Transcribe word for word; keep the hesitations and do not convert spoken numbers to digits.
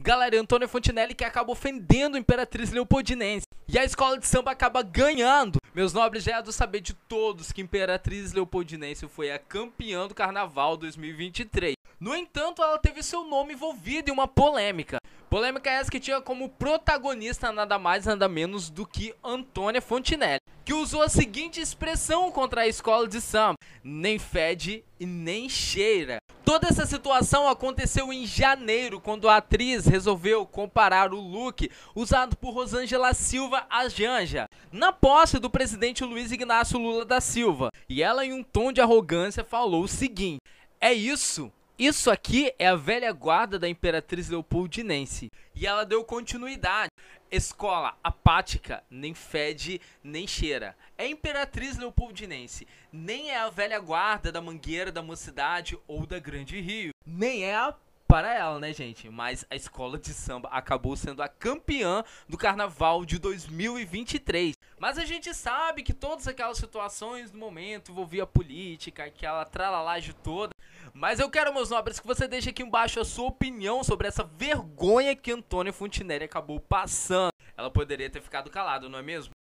Galera, Antônia Fontinelli que acaba ofendendo a Imperatriz Leopoldinense. E a escola de samba acaba ganhando. Meus nobres, já é do saber de todos que Imperatriz Leopoldinense foi a campeã do Carnaval dois mil e vinte e três. No entanto, ela teve seu nome envolvido em uma polêmica. Polêmica essa que tinha como protagonista nada mais nada menos do que Antônia Fontinelli, que usou a seguinte expressão contra a escola de samba: nem fede e nem cheira. Toda essa situação aconteceu em janeiro, quando a atriz resolveu comparar o look usado por Rosângela Silva a Janja, na posse do presidente Luiz Inácio Lula da Silva. E ela, em um tom de arrogância, falou o seguinte: é isso? Isso aqui é a velha guarda da Imperatriz Leopoldinense. E ela deu continuidade: escola apática, nem fede, nem cheira. É Imperatriz Leopoldinense, nem é a velha guarda da Mangueira, da Mocidade ou da Grande Rio. Nem é a para ela, né, gente? Mas a escola de samba acabou sendo a campeã do Carnaval de dois mil e vinte e três. Mas a gente sabe que todas aquelas situações do momento envolvia política, aquela tralalagem toda. Mas eu quero, meus nobres, que você deixe aqui embaixo a sua opinião sobre essa vergonha que Antônia Fontinelli acabou passando. Ela poderia ter ficado calada, não é mesmo?